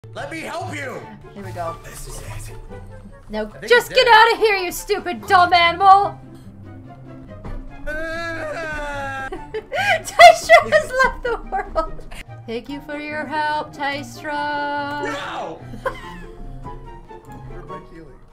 Let me help you! Here we go. This is it. Now just get out of here, you stupid dumb animal! Tystra has left the world! Thank you for your help, Tystra! No! Where's my healing?